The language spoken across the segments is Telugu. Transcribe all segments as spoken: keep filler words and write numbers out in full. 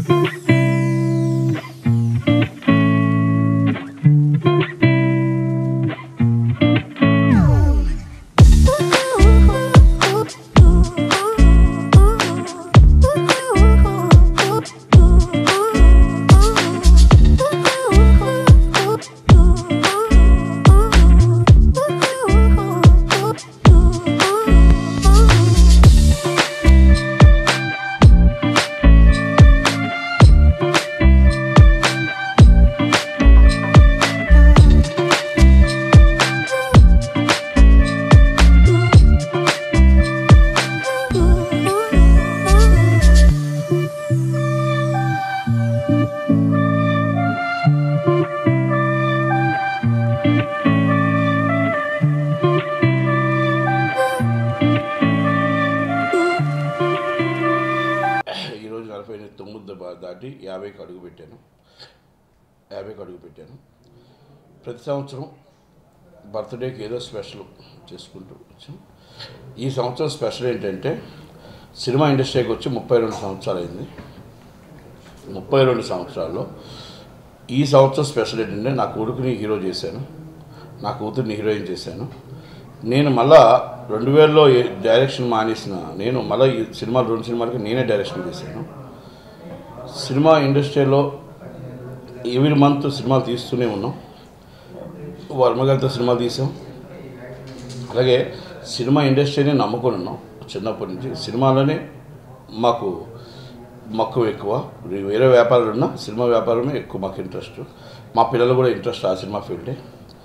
దాటి యాభైకి అడుగు పెట్టాను యాభైకి అడుగు పెట్టాను ప్రతి సంవత్సరం బర్త్డేకి ఏదో స్పెషల్ చేసుకుంటూ వచ్చాం. ఈ సంవత్సరం స్పెషల్ ఏంటంటే సినిమా ఇండస్ట్రీకి వచ్చి ముప్పై రెండు సంవత్సరాలు అయింది. ముప్పై రెండు సంవత్సరాల్లో ఈ సంవత్సరం స్పెషల్ ఏంటంటే నా కొడుకుని హీరో చేశాను, నా కూతుర్ని హీరోయిన్ చేశాను. నేను మళ్ళా రెండు వేలలో డైరెక్షన్ మానేసిన నేను మళ్ళీ ఈ సినిమాలు రెండు సినిమాలకి నేనే డైరెక్షన్ చేశాను. సినిమా ఇండస్ట్రీలో ఎవ్రీ మంత్ సినిమాలు తీస్తూనే ఉన్నాం. వర్మగారితో సినిమాలు తీసాం. అలాగే సినిమా ఇండస్ట్రీని నమ్ముకొని ఉన్నాం. చిన్నప్పటి నుంచి సినిమాలోనే మాకు మక్కువ ఎక్కువ. వేరే వ్యాపారాలు ఉన్నా సినిమా వ్యాపారమే ఎక్కువ మాకు ఇంట్రెస్ట్. మా పిల్లలు కూడా ఇంట్రెస్ట్ ఆ సినిమా ఫీల్డే.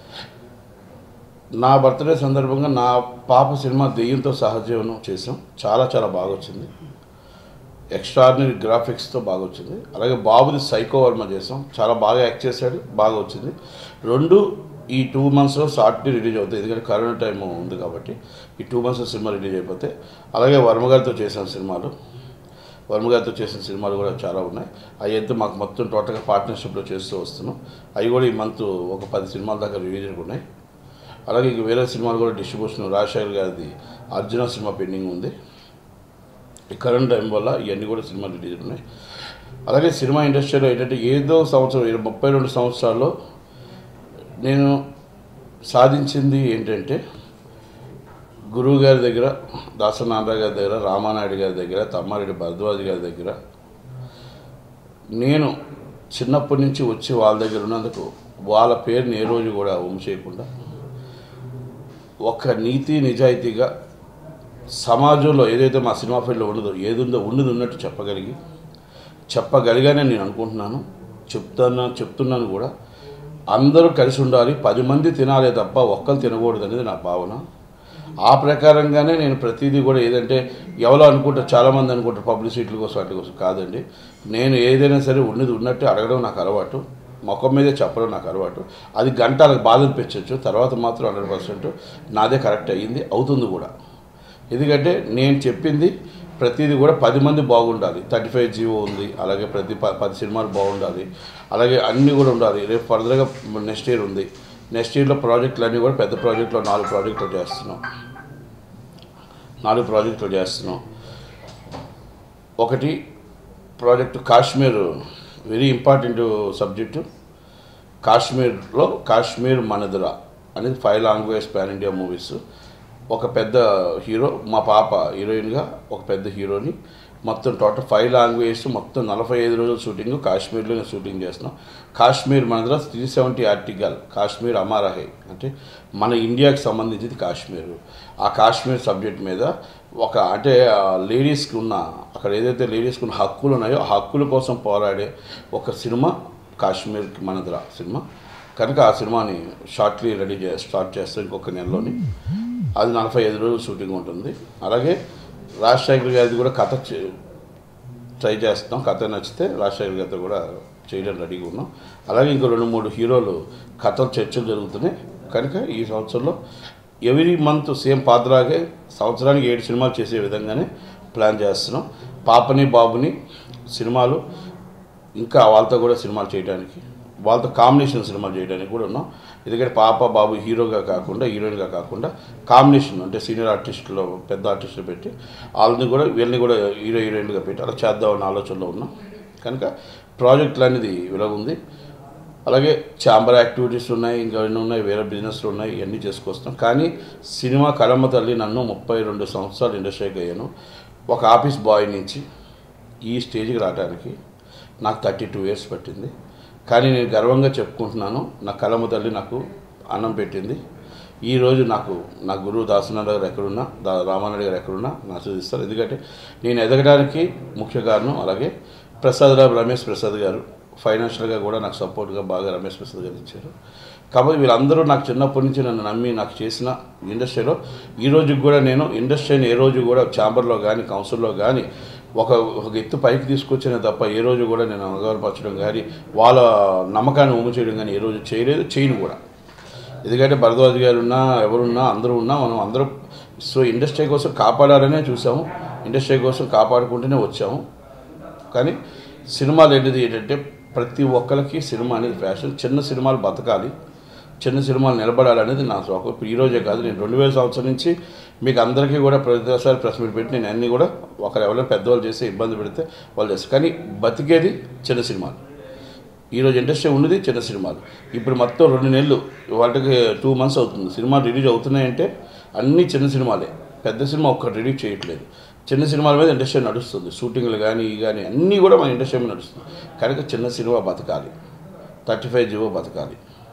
నా బర్త్డే సందర్భంగా నా పాప సినిమా దెయ్యంతో సహజీవనం చేసాం. చాలా చాలా బాగా వచ్చింది. ఎక్స్ట్రాడినరీ గ్రాఫిక్స్తో బాగా వచ్చింది. అలాగే బాబుది సైకో వర్మ చేసాం, చాలా బాగా యాక్ట్ చేశాడు, బాగా వచ్చింది. రెండు ఈ టూ మంత్స్లో షార్ట్లీ రిలీజ్ అవుతాయి, ఎందుకంటే కరోనా టైం ఉంది కాబట్టి ఈ టూ మంత్స్లో సినిమా రిలీజ్ అయిపోతే. అలాగే వర్మగారితో చేసిన సినిమాలు వర్మగారితో చేసిన సినిమాలు కూడా చాలా ఉన్నాయి. అవి అయితే మాకు మొత్తం టోటల్గా పార్ట్నర్షిప్లో చేస్తూ వస్తున్నాం. అవి కూడా ఈ మంత్ ఒక పది సినిమాల దాకా రిలీజ్ ఉన్నాయి. అలాగే ఇంక వేరే సినిమాలు కూడా డిస్ట్రిబ్యూషన్ రాజశేఖర్ గారిది అర్జున సినిమా పెండింగ్ ఉంది. ఈ కరెంట్ టైం వల్ల ఇవన్నీ కూడా సినిమాలు రిలీజ్ ఉన్నాయి. అలాగే సినిమా ఇండస్ట్రీలో ఏంటంటే ఏదో సంవత్సరం ముప్పై రెండు సంవత్సరాల్లో నేను సాధించింది ఏంటంటే గురువు గారి దగ్గర, దాసనారాయణ గారి దగ్గర, రామానాయుడు గారి దగ్గర, తమ్మారెడ్డి భరద్వాజ్ గారి దగ్గర నేను చిన్నప్పటి నుంచి వచ్చి వాళ్ళ దగ్గర ఉన్నందుకు వాళ్ళ పేరుని ఏ రోజు కూడా ఉమ్ము చేయకుండా ఒక నీతి నిజాయితీగా సమాజంలో ఏదైతే మా సినిమా ఫీల్డ్లో ఉండదో ఏది ఉందో ఉన్నది ఉన్నట్టు చెప్పగలిగి చెప్పగలిగానే నేను అనుకుంటున్నాను. చెప్తాను చెప్తున్నాను కూడా. అందరూ కలిసి ఉండాలి, పది మంది తినాలే తప్ప ఒక్కరు తినకూడదు అనేది నా భావన. ఆ ప్రకారంగానే నేను ప్రతిదీ కూడా ఏదంటే ఎవరో అనుకుంటారు, చాలామంది అనుకుంటారు పబ్లిసిటీల కోసం వాటి కోసం. కాదండి, నేను ఏదైనా సరే ఉన్నది ఉన్నట్టు అడగడం నాకు అలవాటు, ముఖం మీదే చెప్పడం నాకు అలవాటు. అది గంటలకు బాధ అనిపించవచ్చు, తర్వాత మాత్రం హండ్రెడ్ పర్సెంట్ నాదే కరెక్ట్ అయ్యింది, అవుతుంది కూడా. ఎందుకంటే నేను చెప్పింది ప్రతిదీ కూడా పది మంది బాగుండాలి. థర్టీ ఫైవ్ జీవో ఉంది, అలాగే ప్రతి ప పది సినిమాలు బాగుండాలి, అలాగే అన్నీ కూడా ఉండాలి. రేపు ఫర్దర్గా నెక్స్ట్ ఇయర్ ఉంది. నెక్స్ట్ ఇయర్లో ప్రాజెక్టులు అన్నీ కూడా పెద్ద ప్రాజెక్టులో నాలుగు ప్రాజెక్టులు చేస్తున్నాం నాలుగు ప్రాజెక్టులు చేస్తున్నాం ఒకటి project Kashmir, very important subject. కాశ్మీర్లో కాశ్మీర్ మనదరా అనేది five language pan India movies. ఒక పెద్ద హీరో, మా పాప హీరోయిన్గా ఒక పెద్ద హీరోని, మొత్తం టోటల్ ఫైవ్ లాంగ్వేజెస్, మొత్తం నలభై ఐదు రోజుల షూటింగ్ కాశ్మీర్లోనే షూటింగ్ చేస్తున్నాం. కాశ్మీర్ మనదర త్రీ సెవెంటీ ఆర్టికల్ కాశ్మీర్ అమారహే అంటే మన ఇండియాకి సంబంధించింది కాశ్మీర్. ఆ కాశ్మీర్ సబ్జెక్ట్ మీద ఒక అంటే లేడీస్కి ఉన్న అక్కడ ఏదైతే లేడీస్కి ఉన్న హక్కులు ఉన్నాయో ఆ హక్కుల కోసం పోరాడే ఒక సినిమా కాశ్మీర్ మనదర సినిమా. కనుక ఆ సినిమాని షార్ట్లీ రెడీ చే స్టార్ట్ చేస్తాం ఇంకొక నెలలోని. అది నలభై ఐదు రోజులు షూటింగ్ ఉంటుంది. అలాగే రాజశేఖర్ గారిది కూడా కథ ట్రై చేస్తాం. కథ నచ్చితే రాజశేఖర్ గారితో కూడా చేయడం రెడీగా ఉన్నాం. అలాగే ఇంకో రెండు మూడు హీరోలు కథలు చర్చలు జరుగుతున్నాయి. కనుక ఈ సంవత్సరంలో ఎవ్రీ మంత్ సేమ్ పాత్రలాగే సంవత్సరానికి ఏడు సినిమాలు చేసే విధంగానే ప్లాన్ చేస్తున్నాం. పాపని బాబుని సినిమాలు ఇంకా వాళ్ళతో కూడా సినిమాలు చేయడానికి, వాళ్ళతో కాంబినేషన్ సినిమాలు చేయడానికి కూడా ఉన్నాం. ఎందుకంటే పాప బాబు హీరోగా కాకుండా హీరోయిన్గా కాకుండా కాంబినేషన్ అంటే సీనియర్ ఆర్టిస్టులో పెద్ద ఆర్టిస్టులు పెట్టి వాళ్ళని కూడా వీళ్ళని కూడా హీరో హీరోయిన్గా పెట్టి అలా చేద్దామన్న ఆలోచనలో ఉన్నాం. కనుక ప్రాజెక్టులు అనేది ఇలాగుంది. అలాగే ఛాంబర్ యాక్టివిటీస్ ఉన్నాయి, ఇంకా ఎన్ని ఉన్నాయి, వేరే బిజినెస్లు ఉన్నాయి, ఇవన్నీ చేసుకొస్తాం. కానీ సినిమా కళమ్మ తల్లి నన్ను ముప్పై రెండు సంవత్సరాలు ఇండస్ట్రీకి అయ్యాను. ఒక ఆఫీస్ బాయ్ నుంచి ఈ స్టేజ్కి రావడానికి నాకు థర్టీ టూ ఇయర్స్ పట్టింది. కానీ నేను గర్వంగా చెప్పుకుంటున్నాను, నా కళమ్మ తల్లి నాకు అన్నం పెట్టింది. ఈరోజు నాకు నా గురువు దాసనారాయణ గారు ఎక్కడున్నా, దా రామానాయుడు గారు ఎక్కడున్నా నా ఆశీర్వదిస్తారు. ఎందుకంటే నేను ఎదగడానికి ముఖ్య కారణం. అలాగే ప్రసాద్ రావు రమేష్ ప్రసాద్ గారు ఫైనాన్షియల్గా కూడా నాకు సపోర్ట్గా బాగా రమేష్ ప్రసాద్ గారు ఇచ్చారు. కాబట్టి వీళ్ళందరూ నాకు చిన్నప్పటి నుంచి నన్ను నమ్మి నాకు చేసిన ఇండస్ట్రీలో ఈ రోజుకి కూడా నేను ఇండస్ట్రీని ఏ రోజు కూడా ఛాంబర్లో కానీ కౌన్సిల్లో కానీ ఒక ఒక ఎత్తు పైకి తీసుకొచ్చిన తప్ప ఏ రోజు కూడా నేను అవగాహనపరచడం కానీ వాళ్ళ నమ్మకాన్ని ఉమ్ము చేయడం కానీ ఏ రోజు చేయలేదు, చేయను కూడా. ఎందుకంటే భరద్వాజ్ గారు ఉన్నా, ఎవరున్నా, అందరూ ఉన్నా మనం అందరూ సో ఇండస్ట్రీ కోసం కాపాడాలనే చూసాము, ఇండస్ట్రీ కోసం కాపాడుకుంటూనే వచ్చాము. కానీ సినిమాలు ఏంటిది ఏంటంటే ప్రతి ఒక్కరికి సినిమా అనేది ఫ్యాషన్. చిన్న సినిమాలు బతకాలి, చిన్న సినిమాలు నిలబడాలనేది నా శోకం. ఇప్పుడు ఈరోజే కాదు, నేను రెండు వేల సంవత్సరం నుంచి మీకు అందరికీ కూడా ప్రతిసారి ప్రెస్ మీట్ పెట్టి నేను అన్నీ కూడా ఒకరు ఎవరైనా పెద్దవాళ్ళు చేస్తే ఇబ్బంది పెడితే వాళ్ళు చేస్తారు. కానీ బతికేది చిన్న సినిమాలు. ఈరోజు ఇండస్ట్రీ ఉన్నది చిన్న సినిమాలు. ఇప్పుడు మొత్తం రెండు నెలలు వాటికి టూ మంత్స్ అవుతుంది సినిమా రిలీజ్ అవుతున్నాయంటే అన్నీ చిన్న సినిమాలే. పెద్ద సినిమా ఒక్కటి రిలీజ్ చేయట్లేదు. చిన్న సినిమాల మీద ఇండస్ట్రీ నడుస్తుంది. షూటింగ్లు కానీ ఇవి కానీ అన్నీ కూడా మన ఇండస్ట్రీ మీద నడుస్తుంది. కనుక చిన్న సినిమా బతకాలి, థర్టీ ఫైవ్ జీవో బతకాలి,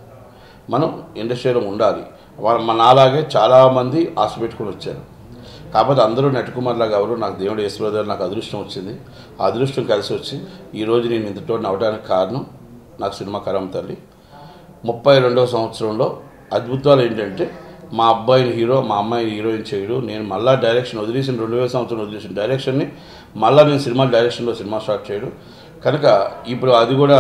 మనం ఇండస్ట్రీలో ఉండాలి. వాళ్ళ మన అలాగే చాలామంది ఆశ పెట్టుకుని వచ్చారు. కాకపోతే అందరూ నట్టి కుమార్ లాగా ఎవరు నాకు దేవుడు ఈశ్వరరావు నాకు అదృష్టం వచ్చింది. ఆ అదృష్టం కలిసి వచ్చి ఈరోజు నేను ఇంతతో నవ్వడానికి కారణం నాకు సినిమా కళమ్మ తల్లి. ముప్పై రెండవ సంవత్సరంలో అద్భుతాలు ఏంటంటే మా అబ్బాయిని హీరో, మా అమ్మాయిని హీరోయిన్ చేయడు. నేను మళ్ళీ డైరెక్షన్ వదిలేసిన రెండు వేల సంవత్సరం వదిలేసిన డైరెక్షన్ని మళ్ళీ నేను సినిమా డైరెక్షన్లో సినిమా స్టార్ట్ చేయడు. కనుక ఇప్పుడు అది కూడా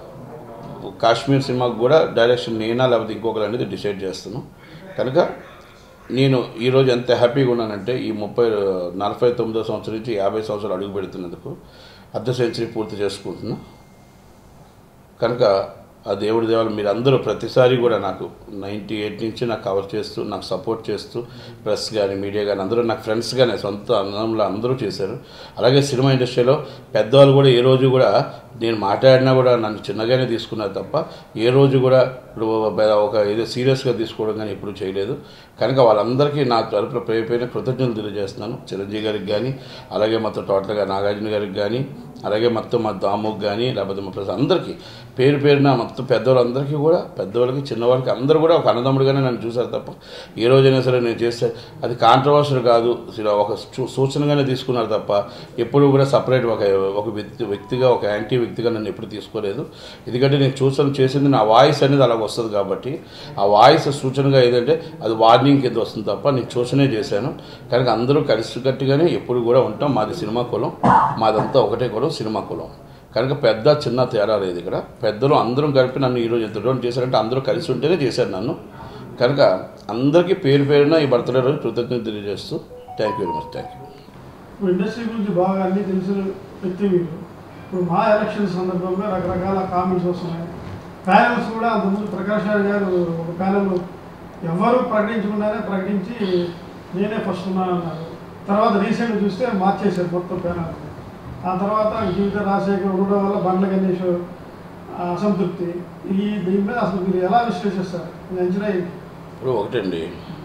కాశ్మీర్ సినిమాకు కూడా డైరెక్షన్ నేనా లేకపోతే ఇంకొకరు అనేది డిసైడ్ చేస్తాను. కనుక నేను ఈరోజు ఎంత హ్యాపీగా ఉన్నానంటే ఈ ముప్పై నలభై తొమ్మిదో సంవత్సరం నుంచి యాభై సంవత్సరాలు అడుగు పెడుతున్నందుకు అర్ధ సెంచరీ పూర్తి చేసుకుంటున్నా. కనుక ఆ దేవుడి దేవాలు మీరు అందరూ ప్రతిసారి కూడా నాకు నైంటీ ఎయిట్ నుంచి నాకు కవర్ చేస్తూ నాకు సపోర్ట్ చేస్తూ ప్రెస్ కానీ మీడియా కానీ అందరూ నాకు ఫ్రెండ్స్గానే సొంత అన్నంలో అందరూ చేశారు. అలాగే సినిమా ఇండస్ట్రీలో పెద్దవాళ్ళు కూడా ఏ రోజు కూడా నేను మాట్లాడినా కూడా నన్ను చిన్నగానే తీసుకున్నారు తప్ప ఏ రోజు కూడా ఇప్పుడు ఒక ఏదో సీరియస్గా తీసుకోవడం కానీ ఎప్పుడు చేయలేదు. కనుక వాళ్ళందరికీ నా తరపున పేరుపైన కృతజ్ఞతలు తెలియజేస్తున్నాను. చిరంజీవి గారికి కానీ, అలాగే మొత్తం టోటల్గా నాగార్జున గారికి కానీ, అలాగే మొత్తం మా దాముకి కానీ, లేకపోతే మా ప్రజలు అందరికీ పేరు పేరున మొత్తం పెద్దవాళ్ళందరికీ కూడా, పెద్దవాళ్ళకి చిన్నవాళ్ళకి అందరూ కూడా ఒక అన్నదమ్ముడుగానే నన్ను చూశారు తప్ప ఏ రోజైనా సరే నేను చేస్తే అది కాంట్రవర్షియల్ కాదు, ఒక సూచనగానే తీసుకున్నారు తప్ప ఎప్పుడు కూడా సపరేట్ ఒక ఒక వ్యక్తి వ్యక్తిగా ఒక యాంటీ వ్యక్తిగా నన్ను ఎప్పుడు తీసుకోలేదు. ఎందుకంటే నేను సూచన చేసింది నా వాయిస్ అనేది అలాగ వస్తుంది కాబట్టి ఆ వాయిస్ సూచనగా ఏదంటే అది వార్నింగ్ కింద వస్తుంది తప్ప నేను సూచనే చేశాను. కనుక అందరూ కలిసికట్టుగానే ఎప్పుడు కూడా ఉంటాం. మాది సినిమా కులం, మాదంతా ఒకటే కులం, సినిమా కులం. కనుక పెద్ద చిన్న తేడా లేదు ఇక్కడ. పెద్దలు అందరం కలిపి నన్ను ఈరోజు ఎంత డోన్ చేశారంటే అందరూ కలిసి ఉంటేనే చేశారు నన్ను. కనుక అందరికీ పేరు పేరున ఈ బర్త్డే రోజు కృతజ్ఞత తెలియజేస్తూ thank you very much. Thank you. Industry గురించి బాగా అన్నీ తెలిసిన వ్యక్తి మీరు. ఇప్పుడు మా ఎలక్షన్ సందర్భంగా రకరకాల కామెంట్స్ వస్తున్నాయి. ప్యానల్స్ కూడా అంతకుముందు ప్రకాష్ రాజ్ గారు ఒక ప్యానల్ ఎవరు ప్రకటించకుండానే ప్రకటించి నేనే ఫస్ట్ ఉన్నానన్నారు. తర్వాత రీసెంట్ చూస్తే మార్చేశారు మొత్తం ప్యానల్. ఆ తర్వాత జీవిత రాజశేఖర్ ఉండడం వల్ల బండ్ల గణేష్ అసంతృప్తి. ఈ దీని మీద అసలు మీరు ఎలా విశ్లేషిస్తారు? మీ అంచనా ఏంటి? ఇప్పుడు ఒకటండి,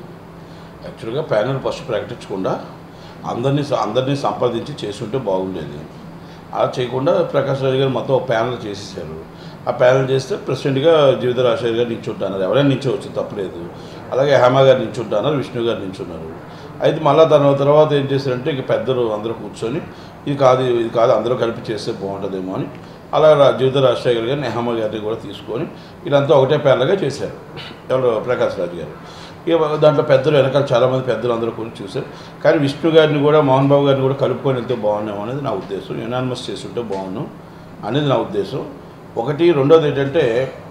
యాక్చువల్గా ప్యానల్ ఫస్ట్ ప్రకటించకుండా అందరినీ అందరినీ సంప్రదించి చేసుంటే బాగుండేది. అలా చేయకుండా ప్రకాష్ రాజ్ గారు మొత్తం ఒక ప్యానల్ చేసేసారు. ఆ ప్యానల్ చేస్తే ప్రెసిడెంట్గా జీవిత రాజశేఖర్ గారు నించుంటున్నారు. ఎవరైనా నించోవచ్చు, తప్పలేదు. అలాగే హేమ గారు నించుంటున్నారు, విష్ణు గారు నించున్నారు. అయితే మళ్ళీ దాని తర్వాత ఏం చేశారంటే ఇంక పెద్దలు అందరూ కూర్చొని ఇది కాదు ఇది కాదు అందరూ కలిపి చేస్తే బాగుంటుందేమో అని అలా జీవిత రాజశేఖర్ గారిని హేమ గారిని కూడా తీసుకొని వీళ్ళంతా ఒకటే ప్యానల్గా చేశారు. ఎవరు ప్రకాష్ రాజ్ గారు. ఇక దాంట్లో పెద్దలు వెనకాల చాలామంది పెద్దలు అందరూ కూడా చూశారు. కానీ విష్ణు గారిని కూడా మోహన్ బాబు గారిని కూడా కలుపుకొని వెళ్తే బాగున్నాము అనేది నా ఉద్దేశం. యునానిమస్ చేస్తుంటే బాగున్నాం అనేది నా ఉద్దేశం. ఒకటి. రెండోది ఏంటంటే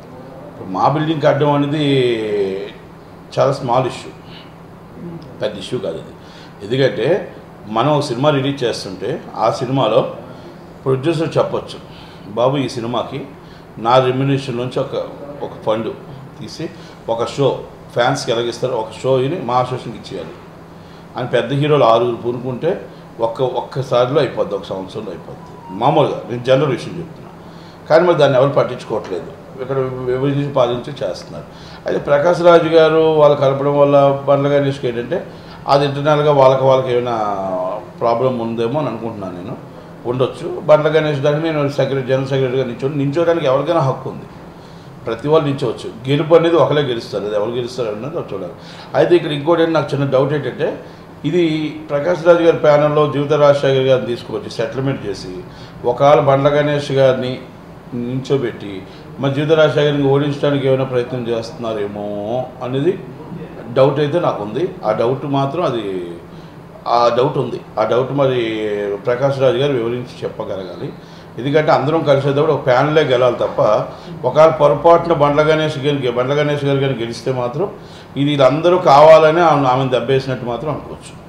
మా బిల్డింగ్ కట్టడం అనేది చాలా స్మాల్ ఇష్యూ, పెద్ద ఇష్యూ కాదు అది. ఎందుకంటే మనం ఒక సినిమా రిలీజ్ చేస్తుంటే ఆ సినిమాలో ప్రొడ్యూసర్ చెప్పొచ్చు, బాబు ఈ సినిమాకి నా రెమ్యునరేషన్ నుంచి ఒక ఒక ఫండ్ తీసి ఒక షో ఫ్యాన్స్కి ఎలాగిస్తారు ఒక షోని మా అసోసియేషన్కి ఇచ్చేయాలి అని పెద్ద హీరోలు ఆరుగురు పూనుకుంటే ఒక్క ఒక్కసారిలో అయిపోద్ది, ఒక సంవత్సరంలో అయిపోద్ది. మామూలుగా నేను జనరల్ విషయం చెప్తున్నా. కానీ మరి దాన్ని ఎవరు పట్టించుకోవట్లేదు, ఇక్కడ విభజించి పాలించి చేస్తున్నారు. అయితే ప్రకాష్ రాజు గారు వాళ్ళు కలపడం వల్ల బండ్ల గణేష్కి ఏంటంటే అది ఇంటర్నల్గా వాళ్ళకి వాళ్ళకి ఏమైనా ప్రాబ్లం ఉందేమో అని అనుకుంటున్నాను నేను. ఉండొచ్చు. బండ్ల గణేష్ దాన్ని నేను సెక్రటరీ జనరల్ సెక్రటరీగా నిల్చోని నిల్చోడానికి ఎవరికైనా హక్కు ఉంది, ప్రతి వాళ్ళు నిల్చోవచ్చు. గెలుపు అనేది ఒకరే గెలుస్తారు, అది ఎవరు గెలుస్తారు అన్నది చూడాలి. అయితే ఇక్కడ ఇంకోటి ఏంటి నాకు చిన్న డౌట్ ఏంటంటే ఇది ప్రకాష్ రాజు గారి ప్యానల్లో జీవిత రాజశేఖర్ గారిని తీసుకొచ్చి సెటిల్మెంట్ చేసి ఒకవేళ బండ్ల గణేష్ గారిని నిల్చోబెట్టి మరి జీవిత రాజశేఖర్ని ఓడించడానికి ఏమైనా ప్రయత్నం చేస్తున్నారేమో అనేది డౌట్ అయితే నాకు ఉంది. ఆ డౌట్ మాత్రం అది ఆ డౌట్ ఉంది. ఆ డౌట్ మరి ప్రకాష్ రాజు గారు వివరించి చెప్పగలగాలి. ఎందుకంటే అందరం కలిసేటప్పుడు ఒక ప్యానలే గెలాలి తప్ప ఒకవేళ పొరపాటున బండ్ల గణేష్ గారికి బండ్ల గణేష్ గారు కానీ గెలిస్తే మాత్రం ఇది అందరూ కావాలని ఆమెను దెబ్బేసినట్టు మాత్రం అనుకోవచ్చు.